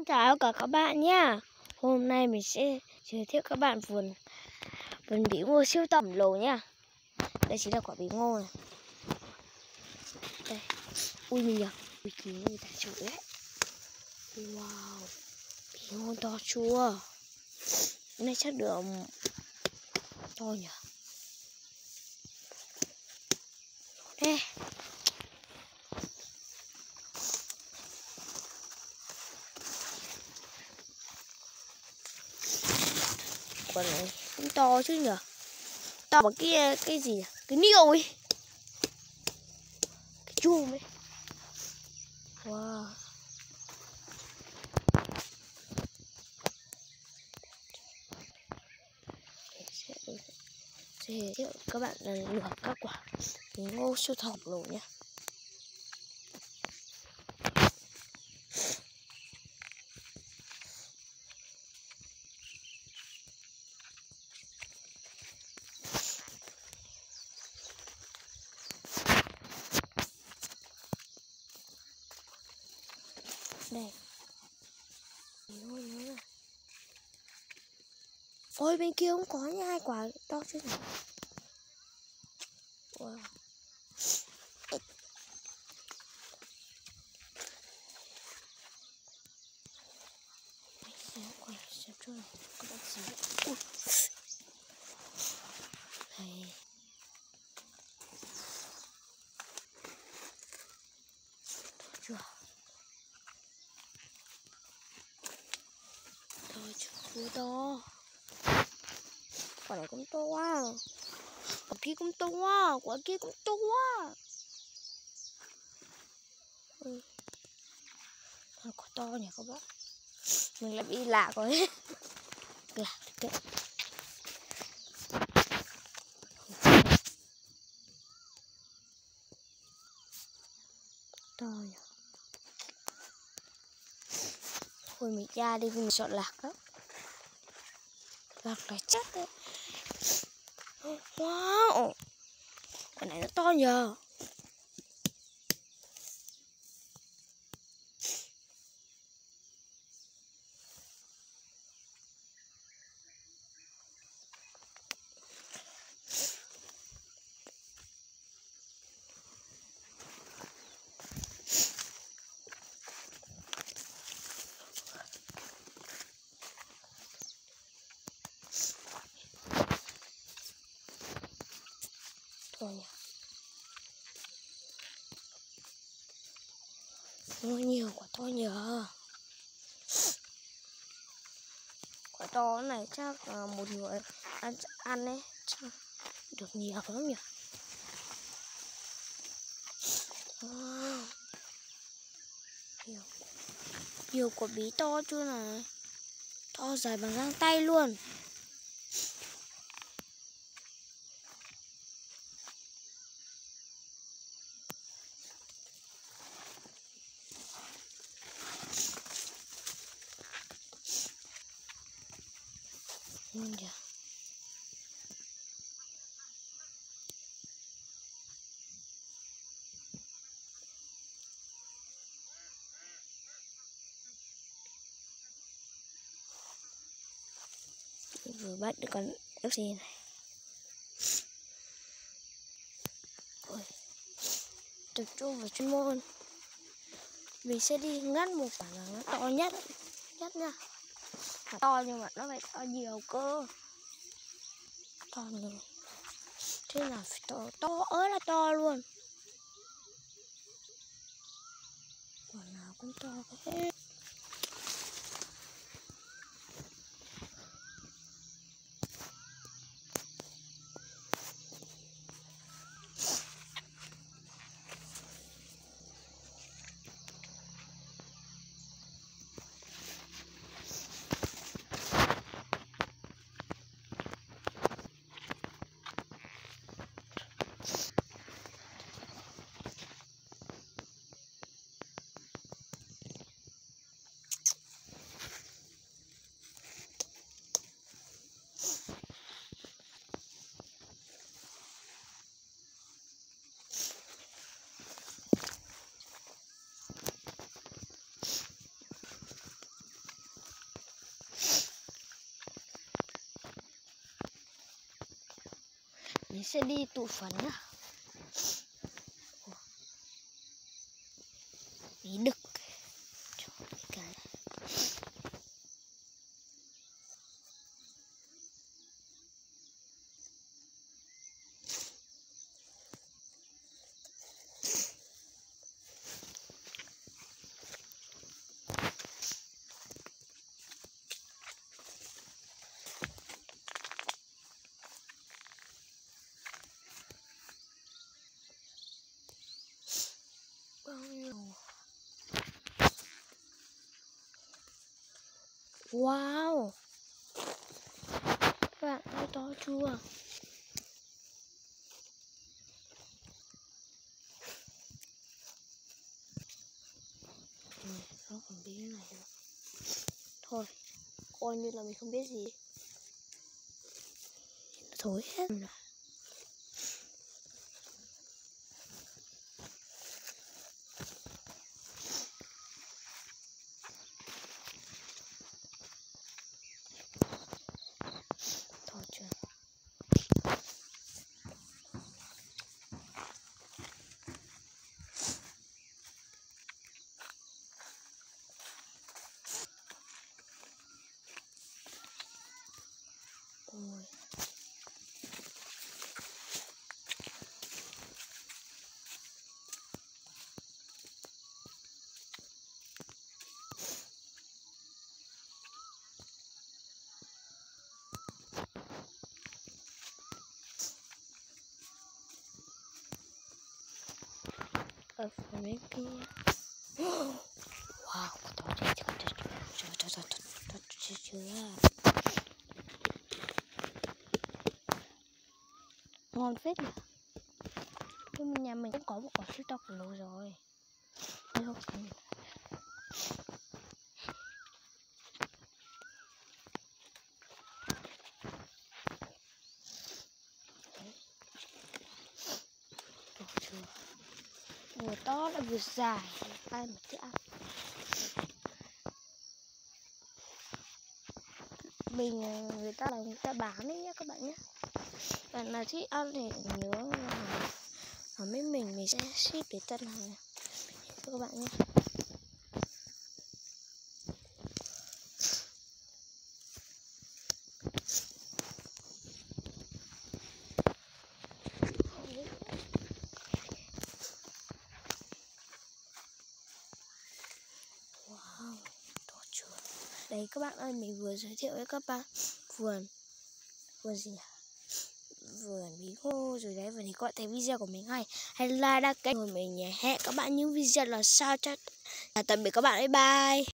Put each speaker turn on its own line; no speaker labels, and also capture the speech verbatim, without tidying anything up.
Xin chào cả các bạn nhé. Hôm nay mình sẽ giới thiệu các bạn vườn vườn bí ngô siêu khổng lồ nha. Đây chính là quả bí ngô này. Đây. Ui mình nhờ. Ui kìa người ta chụp đấy. Wow. Bí ngô to chưa? Cái này chắc được to nhỉ. Đây. Quả này cũng to chứ nhỉ. To bằng cái cái gì nhỉ? Cái niêu ấy. Cái chum ấy. Wow. Sẽ giới thiệu các bạn lần lượt các quả bí ngô siêu khổng lồ nhé. Đây. Ôi bên kia cũng có nha, hai quả to chứ nhỉ. Wow. Mình sẽ quay xem cho các bạn xem. Ui. Đây. To chưa? To chưa? To. Quả này cũng to quá. Quả kia cũng to quá. Quả kia cũng to quá. Ừ. Quả to nhỉ các bạn. Mình lại bị lạ rồi. Lạ kệ. To nhỉ. Thôi mình ra đi, mình chọn lạc đó. Lạc là chắc đấy. Wow. Quả này nó to nhờ. To nhỉ. Ôi nhiều quả to nhờ. Quả to này chắc là một người ăn ăn ấy chắc được nhiều lắm nhỉ. Wow. Nhiều, nhiều quả bí to chưa này. To dài bằng găng tay luôn. Ngon chưa? Vừa bắt được con ép xê này. Ôi. Tập trung vào chuyên môn. Mình sẽ đi ngắt một quả là nó to nhất nhất nha. Quả to nhưng mà nó phải to nhiều cơ. To nhiều. Thế là phải to to ớ là to luôn. Quả nào cũng to hết. Mình sẽ đi tụ phấn à. Bí đực. Cái bao nhiêu. Wow, các bạn thấy to chưa? Ừ, nó còn bí này nữa. Thôi, coi như là mình không biết gì. Thối hết rồi. Thôi chưa. Ôi. Ở phía bên kia. Wow, có to thế chứ. Trời trời trời trời trời chưa. Ngon phết nhỉ. Nhưng nhà mình cũng có một quả siêu to khổng lồ rồi. Đây không phải. To chưa. Vừa to lại vừa dài. Ai mà thích ăn. Mình người ta là người ta bán đấy nhá các bạn nhé. Bạn nào thích ăn thì nhớ là ở bên mình mình sẽ ship đến tận hàng cho các bạn nhé. Wow, to chưa. Đấy các bạn ơi, mình vừa giới thiệu với các bạn vườn vườn gì nhỉ? Vườn bí ngô rồi đấy. Và thì các bạn thấy video của mình hay hay like đăng kênh của mình nhé. Hẹn các bạn những video là sao cho. À, tạm biệt các bạn, bye bye.